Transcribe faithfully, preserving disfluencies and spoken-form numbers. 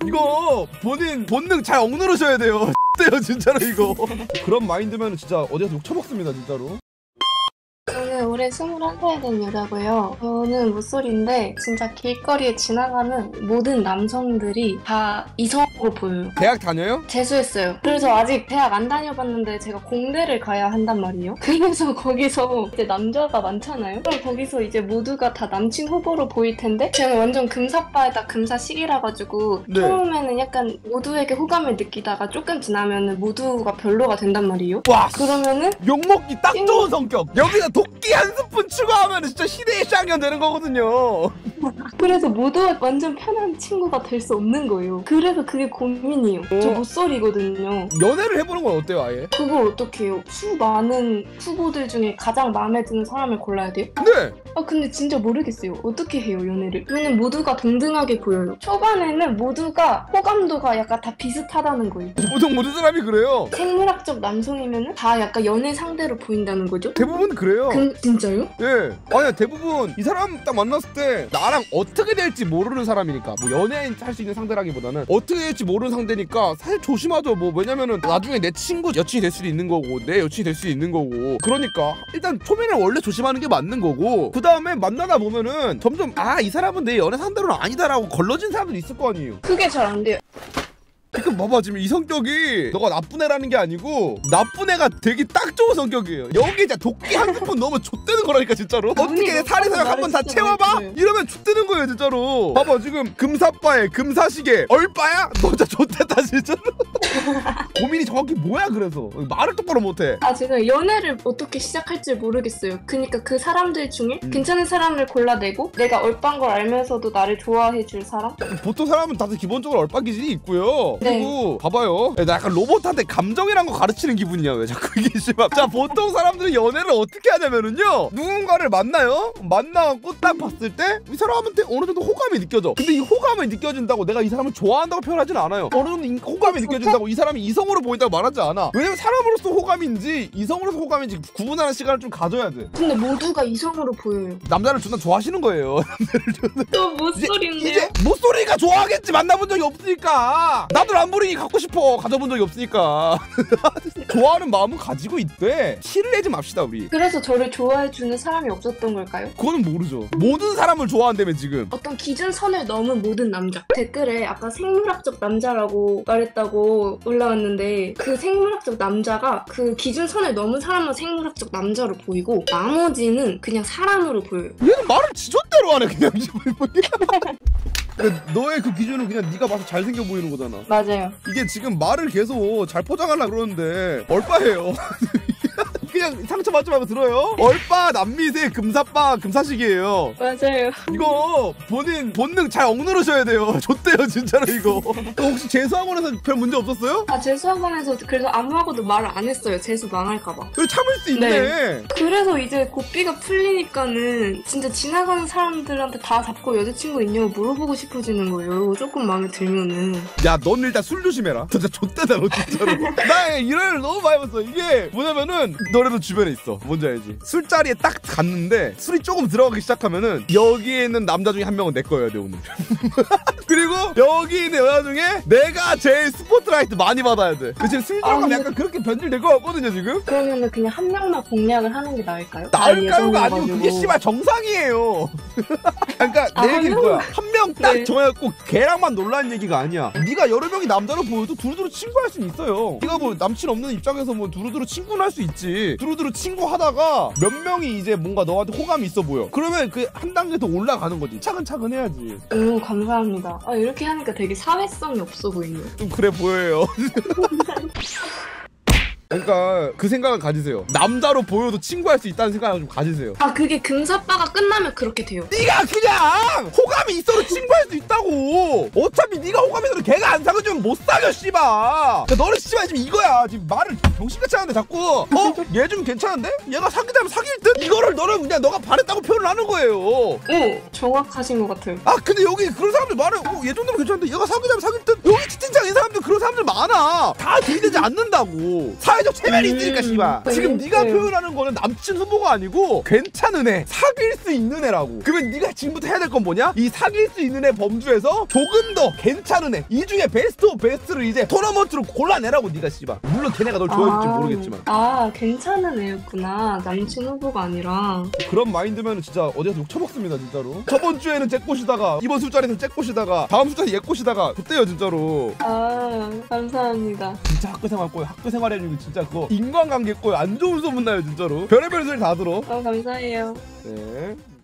이거 본인 본능 잘 억누르셔야 돼요. 돼요 진짜로 이거. 그런 마인드면 진짜 어디서 욕 처먹습니다 진짜로. 저는 올해 스물한 살 된 여자고요. 저는 모쏠인데 진짜 길거리에 지나가는 모든 남성들이 다 이성으로 보여요. 대학 다녀요? 재수했어요. 그래서 아직 대학 안 다녀봤는데 제가 공대를 가야 한단 말이에요. 그래서 거기서 이제 남자가 많잖아요. 그럼 거기서 이제 모두가 다 남친 후보로 보일 텐데 저는 완전 금사빠에다 금사식이라 가지고 네. 처음에는 약간 모두에게 호감을 느끼다가 조금 지나면은 모두가 별로가 된단 말이에요. 와 그러면은 욕먹기 딱 좋은 성격. 여기다 도끼 한 스푼 추가하면 진짜 시대의 쌍년 되는 거거든요. 그래서 모두가 완전 편한 친구가 될 수 없는 거예요. 그래서 그게 고민이에요. 어. 저 모쏠이거든요. 연애를 해보는 건 어때요 아예? 그걸 어떻게 해요? 수 많은 후보들 중에 가장 마음에 드는 사람을 골라야 돼요? 네. 아 근데 진짜 모르겠어요. 어떻게 해요 연애를? 왜냐면 모두가 동등하게 보여요. 초반에는 모두가 호감도가 약간 다 비슷하다는 거예요. 보통 모든 사람이 그래요. 생물학적 남성이면은 다 약간 연애 상대로 보인다는 거죠? 대부분 그래요. 그, 진짜요? 예. 아니야 대부분 이 사람 딱 만났을 때 나랑 어떻게 될지 모르는 사람이니까 뭐 연예인 할 수 있는 상대라기보다는 어떻게 될지 모르는 상대니까 사실 조심하죠. 뭐 왜냐면은 나중에 내 친구 여친이 될 수도 있는 거고 내 여친이 될 수도 있는 거고 그러니까 일단 초면에 원래 조심하는 게 맞는 거고 그 다음에 만나다 보면은 점점 아 이 사람은 내 연애 상대로는 아니다라고 걸러진 사람들이 있을 거 아니에요. 그게 잘 안 돼요. 지금 봐봐 지금 이 성격이 너가 나쁜 애라는 게 아니고 나쁜 애가 되게 딱 좋은 성격이에요. 여기 진짜 도끼 한 스푼 넣으면 좆되는 거라니까 진짜로. 어떻게 사리사욕 한번 다 채워봐? 이러면 좆되는 거예요 진짜로. 봐봐 지금 금사빠에 금사시계 얼빠야? 너 진짜 좆됐다 진짜로. 고민이 정확히 뭐야 그래서 말을 똑바로 못해. 아 제가 연애를 어떻게 시작할지 모르겠어요. 그니까 그 사람들 중에 음. 괜찮은 사람을 골라내고 내가 얼빵 걸 알면서도 나를 좋아해줄 사람? 보통 사람은 다들 기본적으로 얼빠 기질이 있고요. 네. 그리고 봐봐요. 나 약간 로봇한테 감정이란 거 가르치는 기분이야. 왜 자꾸 이게 씨발. 자 보통 사람들이 연애를 어떻게 하냐면은요. 누군가를 만나요. 만나고 딱 봤을 때 이 사람한테 어느 정도 호감이 느껴져. 근데 이 호감이 느껴진다고 내가 이 사람을 좋아한다고 표현하진 않아요. 어느 정도 인- 호감이 느껴진다고 이 사람이 이성으로 보인다고 말하지 않아. 왜냐면 사람으로서 호감인지 이성으로서 호감인지 구분하는 시간을 좀 가져야 돼. 근데 모두가 이성으로 보여요. 남자를 존나 좋아하시는 거예요. 또 모쏠인데요? 이제 모쏠이가 좋아하겠지. 만나본 적이 없으니까. 나도 람보르기니 갖고 싶어. 가져본 적이 없으니까. 좋아하는 마음은 가지고 있대. 티를 내지 맙시다 우리. 그래서 저를 좋아해주는 사람이 없었던 걸까요? 그거는 모르죠. 모든 사람을 좋아한다며 지금. 어떤 기준선을 넘은 모든 남자. 댓글에 아까 생물학적 남자라고 말했다고 올라왔는데 그 생물학적 남자가 그 기준선을 넘은 사람만 생물학적 남자로 보이고 나머지는 그냥 사람으로 보여요. 얘는 말을 지존대로 하네 그냥. 그러니까 너의 그 기준은 그냥 네가 봐서 잘생겨 보이는 거잖아. 맞아요. 이게 지금 말을 계속 잘 포장하려고 그러는데 얼빠예요. 그냥 상처받지 말고 들어요. 얼빠 남미세 금사빠 금사식이에요. 맞아요. 이거 본인 본능 잘 억누르셔야 돼요. 좆대요 진짜로 이거. 혹시 재수학원에서 별 문제 없었어요? 아 재수학원에서 그래서 아무하고도 말을 안 했어요. 재수 망할까봐. 그래 참을 수 있네. 네. 그래서 이제 고삐가 풀리니까는 진짜 지나가는 사람들한테 다 잡고 여자친구 있냐고 물어보고 싶어지는 거예요. 조금 마음에 들면은. 야 넌 일단 술 조심해라. 진짜 좆대다 너 진짜로. 나 이런 너무 많이 봤어. 이게 뭐냐면은 너네도 주변에 있어. 뭔지 알지? 술자리에 딱 갔는데 술이 조금 들어가기 시작하면은 여기에 있는 남자 중에 한 명은 내 거여야 돼 오늘. 그리고 여기 있는 여자 중에 내가 제일 스포트라이트 많이 받아야 돼. 그 지금 술 들어가면 아, 근데... 약간 그렇게 변질될 것 같거든요 지금. 그러면은 그냥 한 명만 공략을 하는 게 나을까요? 나을까요가 아니고 그게 씨발 정상이에요. 그러니까 아, 내 얘기는 거야. 한 명 딱 네. 정해갖고 걔랑만 놀라는 얘기가 아니야. 네가 여러 명이 남자로 보여도 두루두루 친구할 수는 있어요. 네가 뭐 남친 없는 입장에서 뭐 두루두루 친구는 할 수 있지. 두루두루 친구 하다가 몇 명이 이제 뭔가 너한테 호감이 있어 보여. 그러면 그 한 단계 더 올라가는 거지. 차근차근 해야지. 오 감사합니다. 아 이렇게 하니까 되게 사회성이 없어 보이네요. 좀 그래 보여요. 그러니까 그 생각을 가지세요. 남자로 보여도 친구할 수 있다는 생각을 좀 가지세요. 아 그게 금사빠가 끝나면 그렇게 돼요. 네가 그냥 호감이 있어도 친구할 수 있다고. 어차피 네가 호감이 있어도 걔가 안 사귀어주면 못 사겨 씨발. 그러니까 너는 씨발 지금 이거야. 지금 말을 병신같이 하는데 자꾸 어? 얘 좀 괜찮은데? 얘가 사귀자면 사귈 듯? 이거를 너는 그냥 너가 바랬다고 표현을 하는 거예요. 오 정확하신 것 같아요. 아 근데 여기 그런 사람들 말해. 어, 얘 정도면 괜찮은데 얘가 사귀자면 사귈 듯? 여기 채팅창 이 사람들 그런 사람들 많아. 다 들이대지 않는다고. 사회적 체면이 음. 있으니까 씨발. 지금 네. 네가 네. 표현하는 거는 남친 후보가 아니고 괜찮은 애, 사귈 수 있는 애라고. 그러면 네가 지금부터 해야 될 건 뭐냐? 이 사귈 수 있는 애 범주에서 조금 더 괜찮은 애, 이 중에 베스트 오브 베스트를 이제 토너먼트로 골라내라고. 네가 씨발. 물론 걔네가 널 좋아해줄지 아, 모르겠지만. 아 괜찮은 애였구나. 남친 후보가 아니라. 그런 마인드면 진짜 어디서 욕 처먹습니다 진짜로. 저번 주에는 잭꽃이다가 이번 술자리에는 잭꽃이다가 다음 술자리 얘꽃이다가 그때요 진짜로. 아 감사합니다. 진짜 학교 생활 꼬여. 학교 생활에 진짜 그거 인간관계 꼬여. 안 좋은 소문 나요 진짜로. 별의별 소리 다 들어. 어 감사해요. 네.